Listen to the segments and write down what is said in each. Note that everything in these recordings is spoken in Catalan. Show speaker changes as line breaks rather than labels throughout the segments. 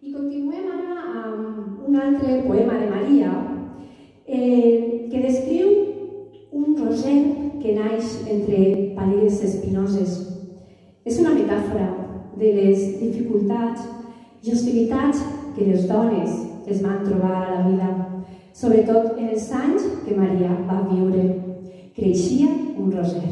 I continuem ara amb un altre poema de Maria que descriu un roser que naix entre pàl·lides espinoses. És una metàfora de les dificultats i hostilitats que les dones es van trobar a la vida, sobretot en els anys que Maria va viure. Creixia un roser.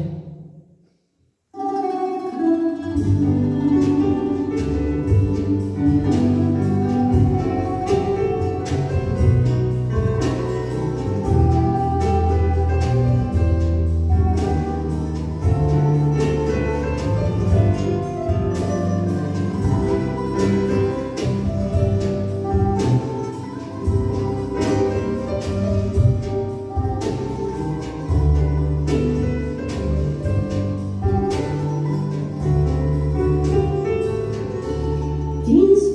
Dins